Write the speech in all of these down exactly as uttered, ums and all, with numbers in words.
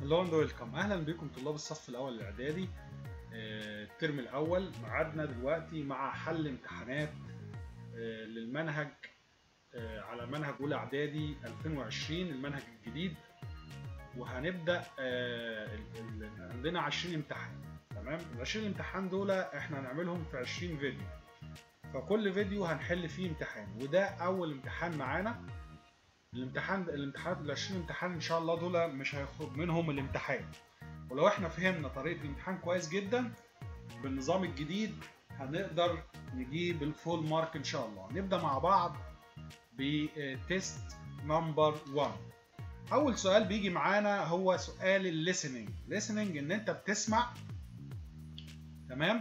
هلو اند ويلكم، اهلا بكم طلاب الصف الاول الاعدادي الترم الاول. معادنا دلوقتي مع حل امتحانات للمنهج على منهج اولى اعدادي ألفين وعشرين، المنهج الجديد. وهنبدا عندنا عشرين امتحان. تمام، ال عشرين امتحان دول احنا هنعملهم في عشرين فيديو، فكل فيديو هنحل فيه امتحان، وده اول امتحان معانا. الامتحان الامتحانات ال عشرين امتحان ان شاء الله دول مش هيخرج منهم الامتحان، ولو احنا فهمنا طريقه الامتحان كويس جدا بالنظام الجديد هنقدر نجيب الفول مارك ان شاء الله. نبدا مع بعض بتيست نمبر واحد. اول سؤال بيجي معانا هو سؤال الليسننج. listening ان انت بتسمع، تمام،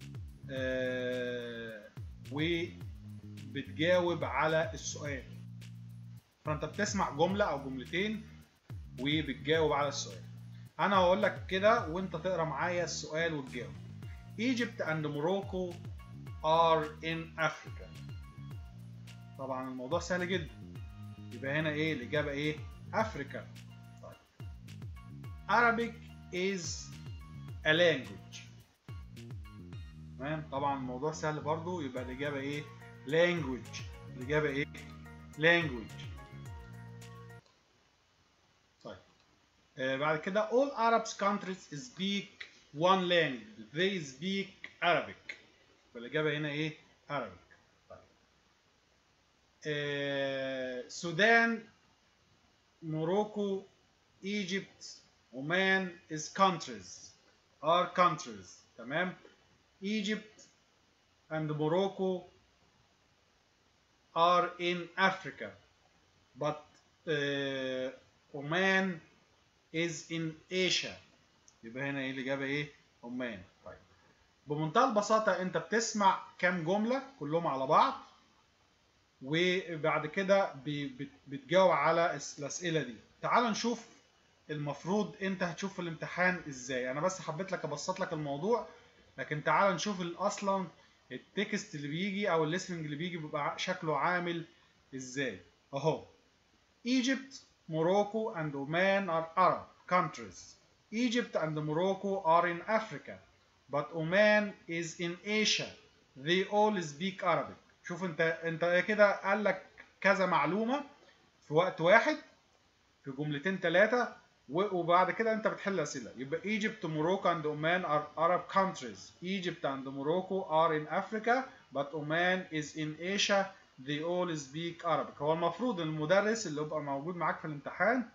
آه وبتجاوب على السؤال. فانت بتسمع جمله او جملتين وبتجاوب على السؤال. انا هقول لك كده وانت تقرا معايا السؤال وتجاوب. Egypt and Morocco are in Africa. طبعا الموضوع سهل جدا، يبقى هنا ايه الاجابه؟ ايه؟ افريكا. طيب. Arabic is a language. تمام، طبعا الموضوع سهل برضو، يبقى الاجابه ايه؟ language. الاجابه ايه؟ language. طيب. آه بعد كده all Arab countries speak one language. They speak Arabic. فالاجابه هنا ايه؟ Arabic. طيب. آه السودان، موروكو، Egypt، Oman is countries. are countries. تمام. Egypt and Morocco are in Africa, but uh, Oman is in Asia. يبقى هنا ايه الاجابه؟ ايه؟ عمان. طيب، بمنتهى البساطه انت بتسمع كام جمله كلهم على بعض، وبعد كده بتجاوب على الاسئله دي. تعال نشوف المفروض انت هتشوف في الامتحان ازاي. انا بس حبيت لك ابسط لك الموضوع، لكن تعال نشوف اصلا التكست اللي بيجي او الليسننج اللي بيجي بيبقى شكله عامل ازاي. اهو: Egypt, Morocco and Oman are Arab countries. Egypt and Morocco are in Africa, but Oman is in Asia. They all speak Arabic. شوف انت انت كده قال لك كذا معلومه في وقت واحد في جملتين ثلاثه، وبعد كده انت بتحل اسئله. يبقى Egypt, Morocco and Oman are Arab countries. Egypt and Morocco are in Africa, but Oman is in Asia. They all speak Arabic. هو المفروض المدرس اللي يبقى موجود معاك في الامتحان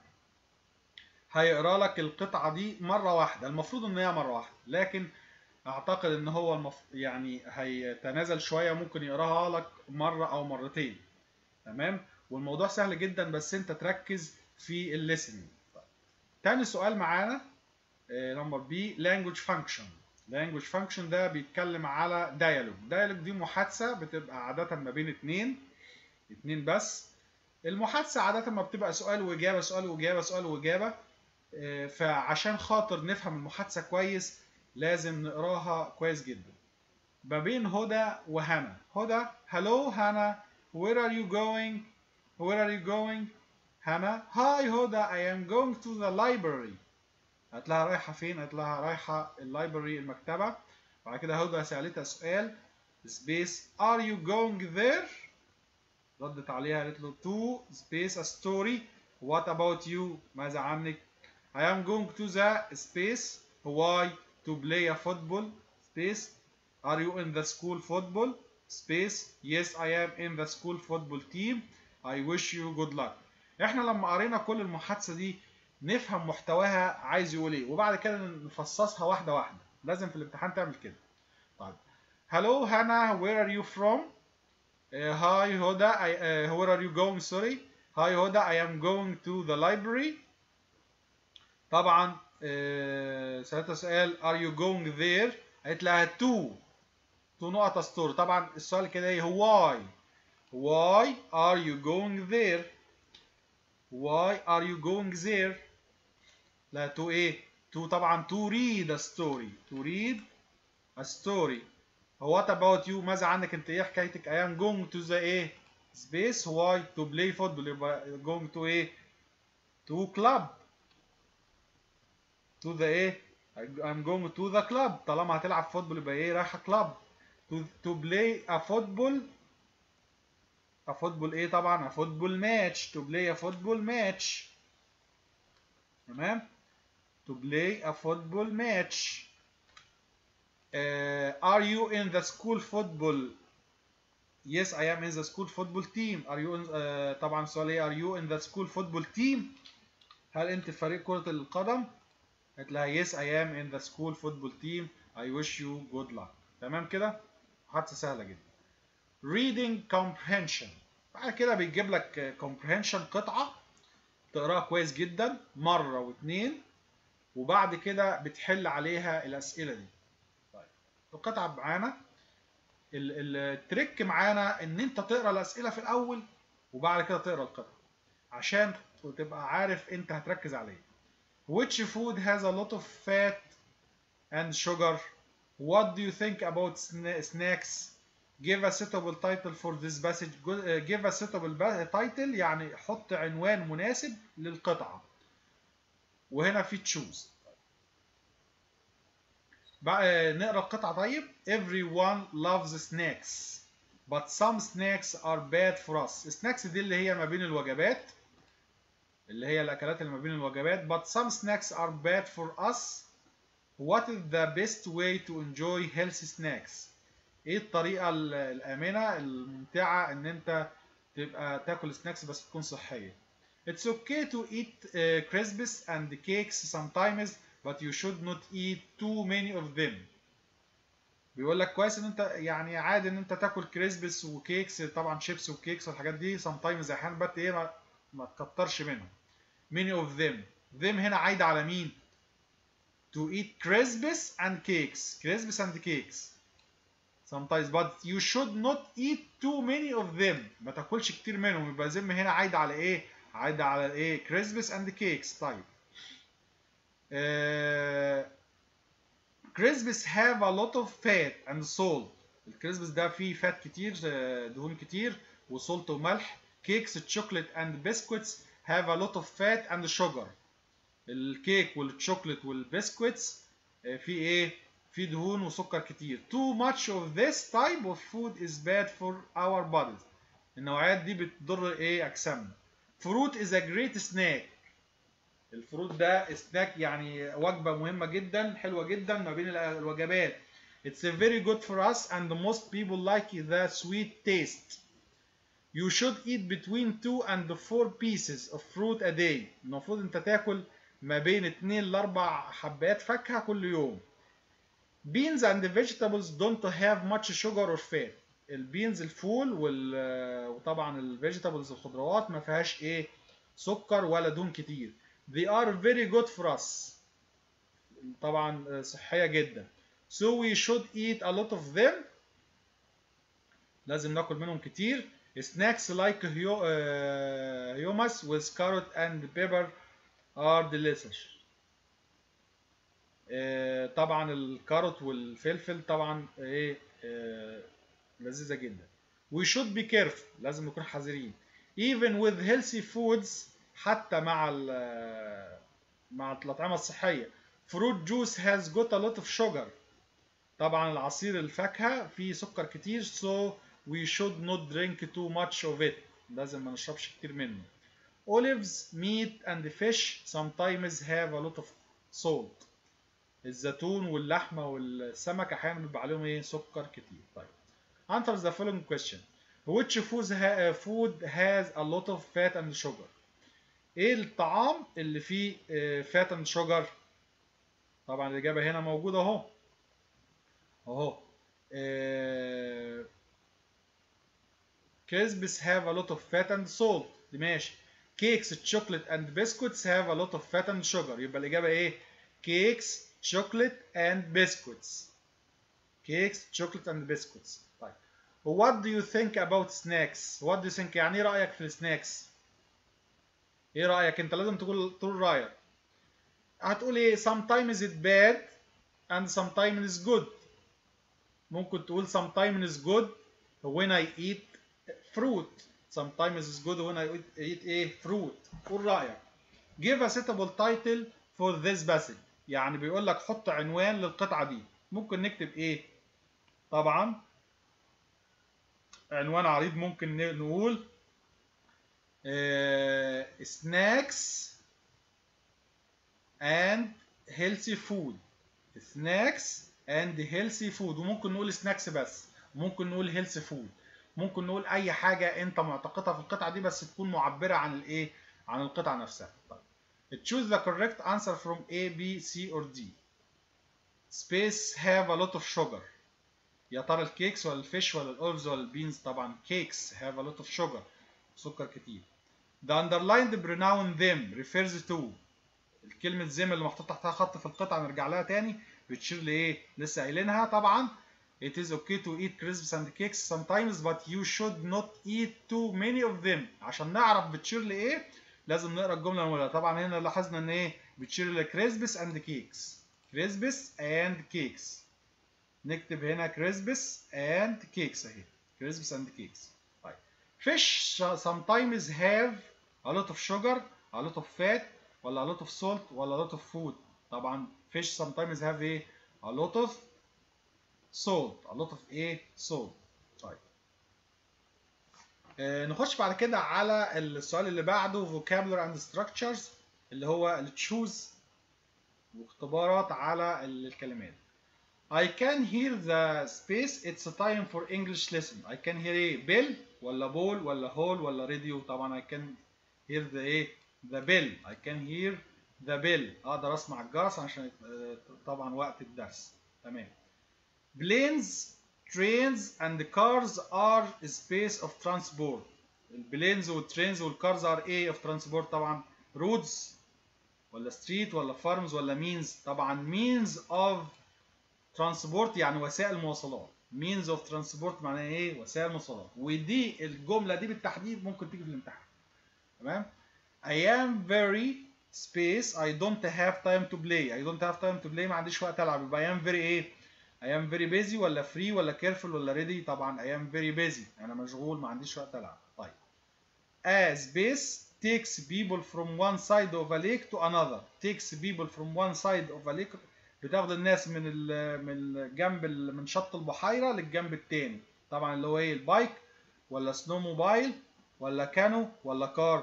هيقرا لك القطعه دي مره واحده، المفروض ان هي مره واحده، لكن اعتقد ان هو المف... يعني هيتنازل شويه، ممكن يقراها لك مره او مرتين. تمام، والموضوع سهل جدا، بس انت تركز في الليسننج. تاني سؤال معانا نمبر بي language function. language function ده بيتكلم على dialogue. dialogue دي محادثه بتبقى عاده ما بين اتنين اتنين بس. المحادثه عاده ما بتبقى سؤال واجابه سؤال واجابه سؤال واجابه، فعشان خاطر نفهم المحادثه كويس لازم نقراها كويس جدا. ما بين هدى وهنا. هدى: hello Hannah, where are you going? where are you going? هنا: hi هدى, I am going to the library. قالت لها رايحه فين؟ قالت لها رايحه اللايبرري، المكتبه. بعد كده هدى سالتها سؤال سبيس are you going there؟ ردت عليها قالت له to space a story what about you؟ ماذا عنك؟ I am going to the space why to play a football space are you in the school football space yes I am in the school football team I wish you good luck. احنا لما قرينا كل المحادثه دي نفهم محتواها عايز يقول ايه، وبعد كده نفصصها واحده واحده. لازم في الامتحان تعمل كده. طيب. hello Hannah, where are you from? Uh, hi Hoda, I, uh, where are you going? Sorry. Hi Hoda, I am going to the library. طبعا uh, سألتها سؤال are you going there؟ قالت لها to to نقطة ستور. طبعا السؤال كده ايه؟ why why are you going there؟ why are you going there؟ لا to ايه؟ to طبعا to read a story to read a story. what about you؟ ماذا عنك انت؟ ايه حكايتك؟ I am going to the ايه؟ space why to play football. يبقى going to ايه؟ to club. to the ايه I'm going to the club. طالما هتلعب فوتبول يبقى ايه رايحه كلاب. to, to play a football a football ايه طبعا a football match. to play a football match. تمام. to play a football match. uh, are you in the school football? Yes, I am in the school football team. Are you in, uh, طبعا السؤال ايه are you in the school football team؟ هل انت في فريق كرة القدم؟ هتلاقي yes I am in the school football team. I wish you good luck. تمام كده؟ حادثة سهلة جدا. reading comprehension. بعد كده بيجيب لك comprehension قطعة تقراها كويس جدا مرة واثنين وبعد كده بتحل عليها الأسئلة دي. طيب القطعة معانا التريك معانا ان انت تقرا الأسئلة في الأول وبعد كده تقرا القطعة عشان تبقى عارف انت هتركز عليه. Which food has a lot of fat and sugar? What do you think about snacks? Give a suitable title for this passage. Give a suitable title يعني حط عنوان مناسب للقطعة. وهنا في تشوز. بقى نقرا القطعة طيب. Everyone loves snacks, but some snacks are bad for us. snacks دي اللي هي ما بين الوجبات. اللي هي الأكلات اللي ما بين الوجبات. But some snacks are bad for us. What is the best way to enjoy healthy snacks? ايه الطريقة الآمنة الممتعة ان انت تبقى تاكل سناكس بس تكون صحية. It's okay to eat uh, crisps and cakes sometimes, but you should not eat too many of them. بيقول لك كويس ان انت يعني عادي ان انت تاكل كريسبس وكيكس طبعا شيبس وكيكس والحاجات دي sometimes احيانا بس ايه ما, ما تكترش منهم. many of them. them هنا عايدة على مين؟ to eat crisps and cakes. crisps and cakes. sometimes but you should not eat too many of them. ما تاكلش كتير منهم. يبقى them هنا عايدة على ايه؟ عايدة على ايه؟ crisps and cakes. طيب. uh, crisps have a lot of fat and salt. الكريسبس ده فيه فات كتير دهون كتير وسولت وملح. cakes, chocolate and biscuits have a lot of fat and sugar. الكيك والشوكليت والبسكويتس في ايه؟ في دهون وسكر كتير. Too much of this type of food is bad for our bodies. النوعيات دي بتضر ايه اجسامنا. Fruit is a great snack. الفروت ده سناك يعني وجبة مهمة جدا حلوة جدا ما بين الوجبات. It's very good for us and most people like the sweet taste. You should eat between two and four pieces of fruit a day. المفروض انت تاكل ما بين اتنين لاربع حبات فاكهة كل يوم. Beans and vegetables don't have much sugar or fat. البينز الفول وطبعا الفيجيتابلز الخضروات ما فيهاش ايه سكر ولا دهون كتير. They are very good for us. طبعا صحية جدا. So we should eat a lot of them. لازم ناكل منهم كتير. Snacks like hummus with carrot and pepper are delicious. طبعا الكاروت والفلفل طبعا ايه لذيذة جدا. We should be careful. لازم نكون حذرين. Even with healthy foods حتى مع مع الأطعمة الصحية. Fruit juice has got a lot of sugar. طبعا العصير الفاكهة فيه سكر كتير. So we should not drink too much of it. لازم ما نشربش كتير منه. Olives, meat and fish sometimes have a lot of salt. الزيتون واللحمة والسمك أحيانا بيبقى عليهم إيه سكر كتير. طيب. Answer the following question. Which food has a lot of fat and sugar? ايه الطعام اللي فيه fat and sugar؟ طبعا الإجابة هنا موجودة اهو. اهو. Crisps have a lot of fat and salt. دي ماشي. Cakes, chocolate and biscuits have a lot of fat and sugar. يبقى الإجابة ايه؟ Cakes, chocolate and biscuits. Cakes, chocolate and biscuits. طيب. What do you think about snacks? What do you think؟ يعني ايه رأيك في السناكس؟ ايه رأيك؟ انت لازم تقول تقول رأيك. هتقول ايه؟ sometimes it's bad and sometimes it's good. ممكن تقول sometimes it's good when I eat fruit. sometimes it's good when I eat ايه fruit. قول رأيك. Give a suitable title for this passage. يعني بيقول لك حط عنوان للقطعة دي. ممكن نكتب ايه؟ طبعا عنوان عريض ممكن نقول سناكس and healthy food. snacks and healthy food. وممكن نقول سناكس بس، ممكن نقول healthy food، ممكن نقول اي حاجة انت معتقدها في القطعة دي بس تكون معبرة عن الايه؟ عن القطعة نفسها. طيب. choose the correct answer from A, B, C or D. space have a lot of sugar. يا ترى الكيكس ولا الفيش ولا الاولفز ولا البينز؟ طبعا cakes have a lot of sugar. سكر كتير. The underlined pronoun them refers to. الكلمة them اللي محطوط تحتها خط في القطعة نرجع لها تاني، بتشير لإيه؟ لسه قايلينها طبعا. It is okay to eat crisps and cakes sometimes but you should not eat too many of them. عشان نعرف بتشير لإيه لازم نقرا الجملة الأولى. طبعا هنا لاحظنا إن إيه؟ بتشير لكريسبس and cakes. كريسبس and cakes. نكتب هنا كريسبس and cakes أهي. كريسبس and cakes. طيب. Fish sometimes have a lot of sugar, a lot of fat, ولا a lot of salt ولا a lot of food. طبعا fish sometimes have ايه؟ a lot of salt. a lot of ايه؟ salt. طيب. آه نخش بعد كده على السؤال اللي بعده vocabulary and structures اللي هو التشوز واختبارات على الكلمات. I can hear the space. It's time for English lesson. I can hear ايه؟ bell ولا ball ولا hall ولا radio. طبعا I can hear the ايه؟ the bell. I can hear the bell. اقدر اسمع الجرس عشان طبعا وقت الدرس. تمام. planes, trains and cars are a space of transport. البلينز والترينز والكارز are ايه of transport؟ طبعا roads ولا street ولا farms ولا means. طبعا means of transport يعني وسائل مواصلات. means of transport معناها ايه؟ وسائل مواصلات. ودي الجملة دي بالتحديد ممكن تيجي في الامتحان. تمام؟ I am very space I don't have time to play. I don't have time to play ما عنديش وقت العب. يبقى I am very ايه؟ I am very busy ولا free ولا careful ولا ready؟ طبعا I am very busy. انا مشغول ما عنديش وقت العب. طيب. A space takes people from one side of a lake to another. takes people from one side of a lake. بتاخد الناس من ال من الجنب من شط البحيرة للجنب التاني. طبعا اللي هو ايه؟ البايك ولا سنو موبايل ولا كانو ولا كار.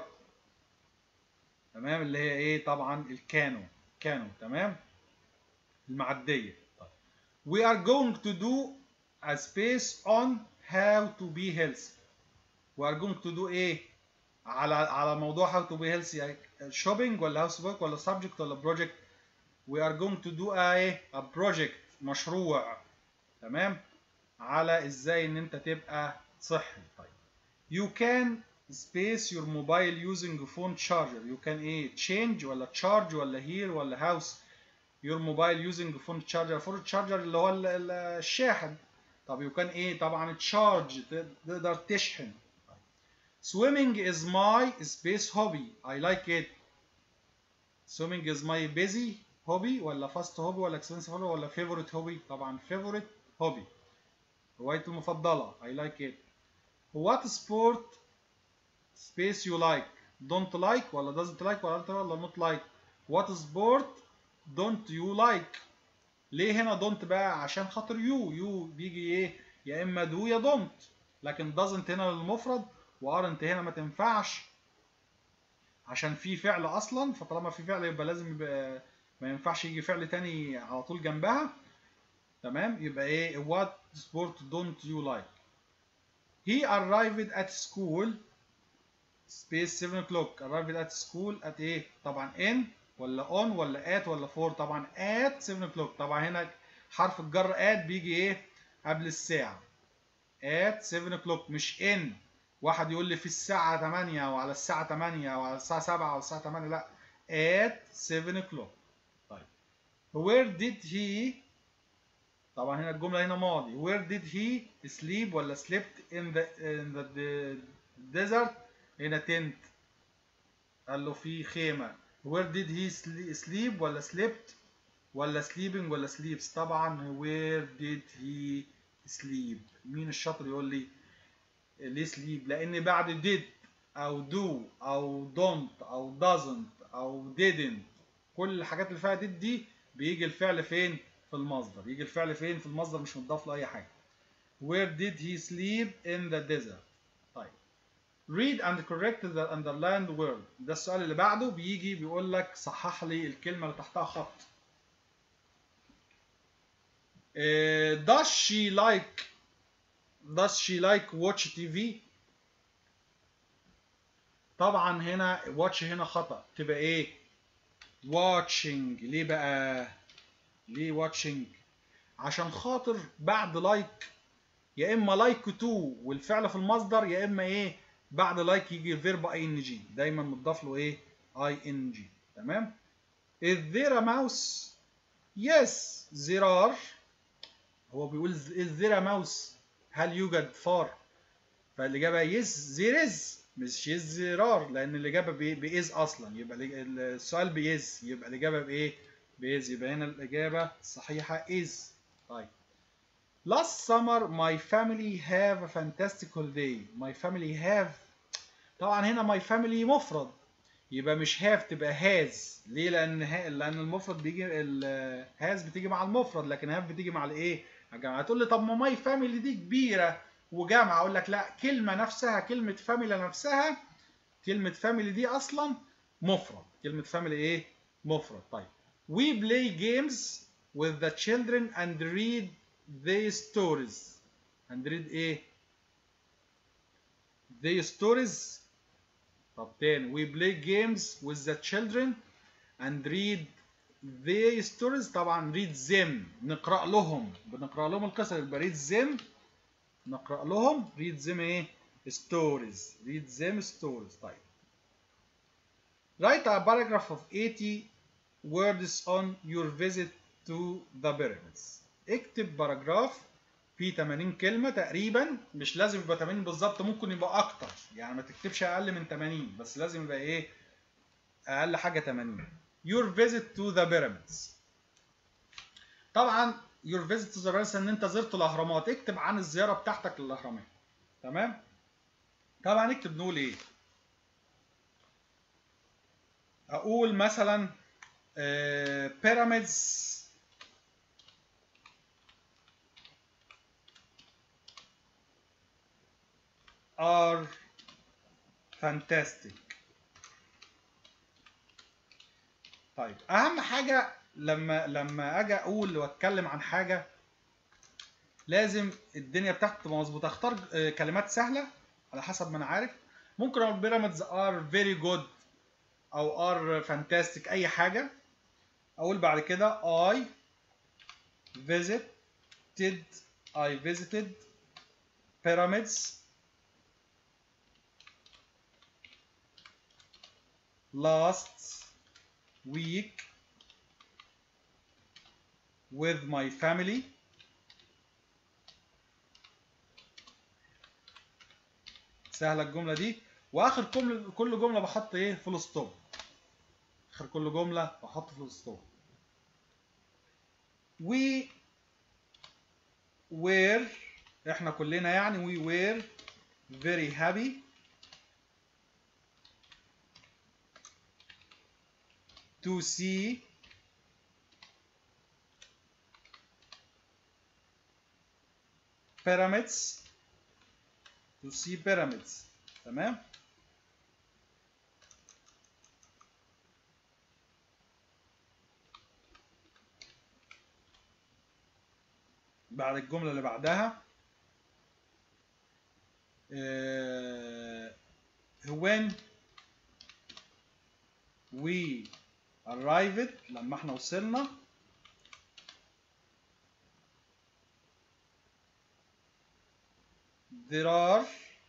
تمام اللي هي ايه؟ طبعا الكانو. كانو. تمام. المعدية. طيب. We are going to do a space on how to be healthy. We are going to do ايه؟ على على موضوع how to be healthy يعني shopping ولا housework ولا subject ولا project. We are going to do a a project مشروع. تمام. على ازاي ان انت تبقى صحي. طيب. You can space your mobile using phone charger. You can ايه؟ change ولا charge ولا here ولا house your mobile using phone charger. phone charger اللي هو الشاحن. طب you can ايه؟ طبعا charge تقدر تشحن. Swimming is my space hobby. I like it. Swimming is my busy hobby ولا fast hobby ولا expensive hobby ولا favorite hobby. طبعا favorite hobby. هوايتي المفضلة. I like it. What sport space you like. don't like ولا doesn't like ولا ولا not like. What sport don't you like. ليه هنا don't بقى؟ عشان خاطر you. you بيجي ايه؟ يا اما do يا don't. لكن doesn't هنا للمفرد وaren't هنا ما تنفعش عشان في فعل اصلا. فطالما في فعل يبقى لازم يبقى ما ينفعش يجي فعل تاني على طول جنبها. تمام. يبقى ايه؟ what sport don't you like. He arrived at school space seven o'clock. arrived at school at ايه؟ طبعا in ولا on ولا at ولا for. طبعا at seven o'clock. طبعا هنا حرف الجر at بيجي ايه؟ قبل الساعة. at seven o'clock مش in. واحد يقول لي في الساعة تمانية او على الساعة تمانية او على الساعة سبعة او الساعة تمانية. لا. at seven o'clock. طيب. where did he. طبعا هنا الجملة هنا ماضي. where did he sleep ولا slept in the in the desert. هنا tent. قال له في خيمة. where did he sleep ولا slept ولا sleeping ولا sleeps. طبعا where did he sleep. مين الشاطر يقول لي ليه sleep؟ لأن بعد did أو do أو don't أو doesn't أو didn't كل الحاجات اللي فيها did دي بيجي الفعل فين؟ في المصدر. يجي الفعل فين؟ في المصدر، مش مضاف له اي حاجه. Where did he sleep in the desert؟ طيب read and correct the underlined word. ده السؤال اللي بعده، بيجي بيقول لك صحح لي الكلمه اللي تحتها خط. uh, does she like does she like watch تي في؟ طبعا هنا watch هنا خطأ، تبقى ايه؟ watching. ليه بقى؟ ليه watching؟ عشان خاطر بعد like يا اما like to والفعل في المصدر، يا اما ايه بعد like يجي الفيرب ing، دايما متضاف له ايه؟ ing. تمام. is there a mouse؟ yes there are. هو بيقول is there a mouse؟ هل يوجد فار؟ فالاجابه yes there is، مش yes there are، لان الاجابه بايز اصلا، يبقى السؤال بايز، يبقى الاجابه بايه؟ بايز. يبقى هنا الاجابه الصحيحه is. طيب last summer my family have a fantastic holiday. my family have، طبعا هنا my family مفرد، يبقى مش have تبقى has. ليه؟ لان لان المفرد بيجي has بتيجي مع المفرد، لكن have بتيجي مع الايه؟ الجمع. هتقول لي طب ما my family دي كبيره وجامعه، اقول لك لا، كلمه نفسها، كلمه family نفسها، كلمه family دي اصلا مفرد. كلمه family ايه؟ مفرد. طيب we play games with the children and read their stories. and read ايه؟ their stories. طب تاني we play games with the children and read their stories. طبعا read them نقرأ لهم، بنقرأ لهم القصة، يبقى read them نقرأ لهم، read them ايه؟ stories. read them stories. طيب write a paragraph of eighty words on your visit to the pyramids. اكتب باراجراف فيه ثمانين كلمة تقريبا، مش لازم يبقى ثمانين بالظبط، ممكن يبقى أكتر، يعني ما تكتبش أقل من ثمانين، بس لازم يبقى إيه؟ أقل حاجة ثمانين. Your visit to the pyramids. طبعا your visit to the pyramids إن أنت زرت الأهرامات، اكتب عن الزيارة بتاعتك للأهرامات. تمام؟ طبعا اكتب نقول إيه؟ أقول مثلا uh, pyramids are fantastic. طيب اهم حاجه لما لما اجي اقول واتكلم عن حاجه، لازم الدنيا بتاعتي تبقى مظبوطه. اختار كلمات سهله على حسب ما انا عارف. ممكن اقول pyramids are very good او are fantastic، اي حاجه. اقول بعد كده I visited I visited pyramids last week with my family. سهله الجمله دي. واخر كل كل جمله بحط ايه؟ فول ستوب. اخر كل جمله بحط فول ستوب. we were، احنا كلنا يعني we were very happy to see pyramids to see pyramids. تمام. بعد الجملة اللي بعدها uh, when we arrived، لما احنا وصلنا there are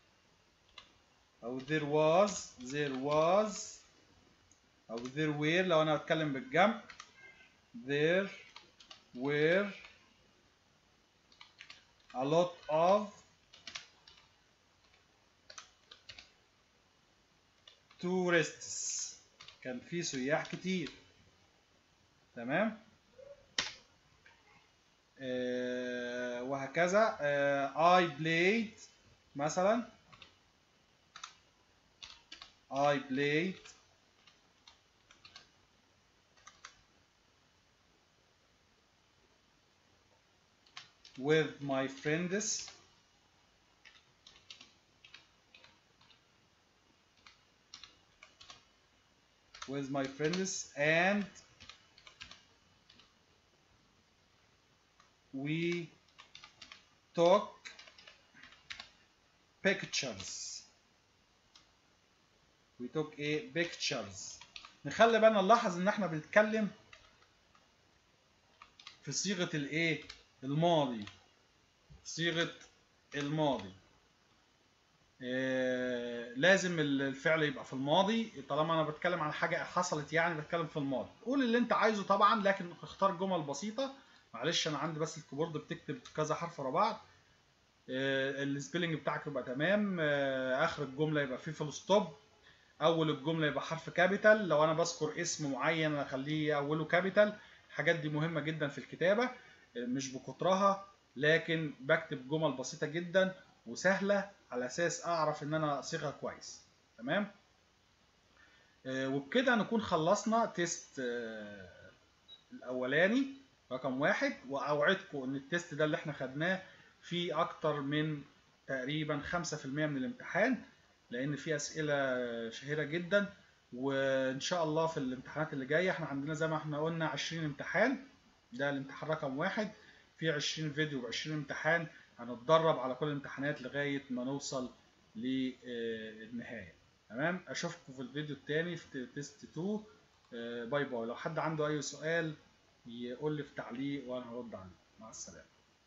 أو there was there was أو there were لو أنا بتكلم بالجمع there were a lot of tourists. كان في سياح كتير. تمام. آه وهكذا. آه I played مثلا I played with my friends with my friends and we took pictures. we took ايه pictures. نخلي بالنا نلاحظ ان احنا بنتكلم في صيغة الايه الماضي، صيغة الماضي. إيه لازم الفعل يبقى في الماضي طالما انا بتكلم عن حاجة حصلت، يعني بتكلم في الماضي. قول اللي انت عايزه طبعا، لكن اختار جمل بسيطة. معلش انا عندي بس الكيبورد بتكتب كذا حرف ورا بعض. إيه السبيلنج بتاعك يبقى تمام. إيه اخر الجملة يبقى فيه فول ستوب. اول الجمله يبقى حرف كابيتال. لو انا بذكر اسم معين اخليه اوله كابيتال. الحاجات دي مهمه جدا في الكتابه، مش بكترها، لكن بكتب جمل بسيطه جدا وسهله على اساس اعرف ان انا اصيغها كويس. تمام. وبكده نكون خلصنا تيست الاولاني رقم واحد. واوعدكم ان التيست ده اللي احنا خدناه فيه اكتر من تقريبا خمسة في المية من الامتحان، لان في اسئله شهيره جدا. وان شاء الله في الامتحانات اللي جايه احنا عندنا زي ما احنا قلنا عشرين امتحان. ده الامتحان رقم واحد، في عشرين فيديو ب عشرين امتحان. هنتدرب على كل الامتحانات لغايه ما نوصل للنهايه. تمام. اشوفكم في الفيديو الثاني في تيست اتنين. باي باي. لو حد عنده اي سؤال يقول لي في تعليق وانا هرد عليه. مع السلامه.